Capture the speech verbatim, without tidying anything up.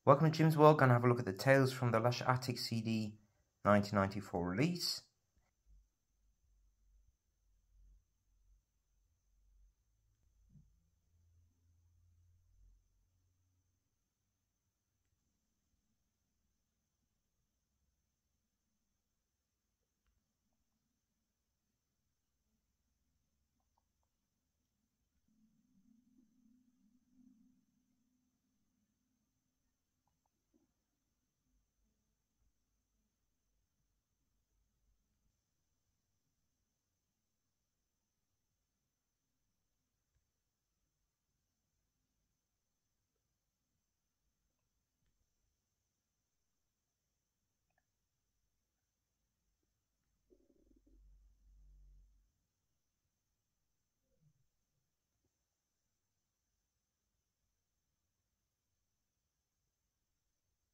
Welcome to Jim's World. Gonna have a look at the Tales from the Lush Attic C D nineteen ninety-four release.